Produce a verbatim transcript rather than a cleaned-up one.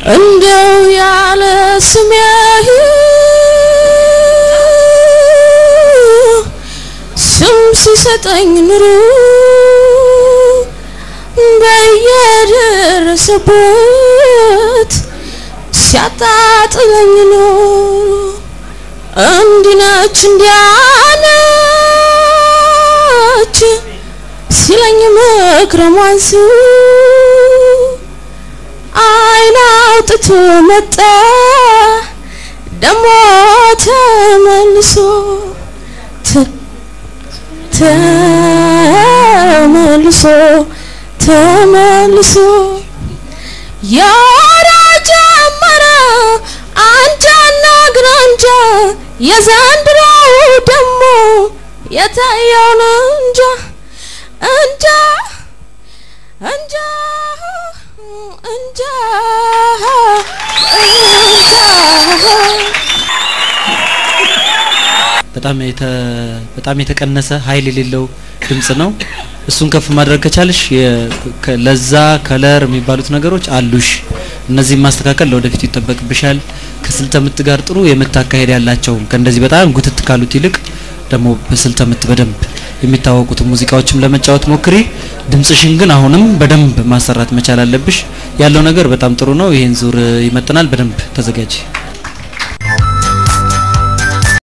እንደው ያለ ስሜ ስም ሲሰጠኝ ኑሮ በየደረሰበት ሲያጣጥለኝ ኑሮ እንዲነች እንዲያነች ሲለኝ መክረሟንስ አይናውጥቶ መጣ ደሞ ተመልሶ ተመልሶ ተመልሶ ያራጀ መራ አንጃና ግራንጃ የዘንድሮው ደሞ የታየውን እንጃ እንጃ እንጃ እንጃ በጣም የተ በጣም የተቀነሰ ኃይል የሌለው ድምጽ ነው እሱን ከፍ ማድረግ ከቻልሽ ለዛ ከለር የሚባሉት ነገሮች አሉሽ እነዚህ ማስተካከል ለወደፊት ይተበቅብሻል ከስልተ ምት ጋር ጥሩ የምታካሄድ ያላቸው ከእንደዚህ በጣም ጉትት ካሉት ይልቅ ደሞ በስልተ ምት በደንብ የሚታወቁት ሙዚቃዎችም ለመጫወት ሞክሪ ድምጽሽን ግን አሁንም በደንብ ማሰራት መቻል አለብሽ ያለው ነገር በጣም ጥሩ ነው ይሄን ዙር ይመጥናል በደንብ ተዘጋጂ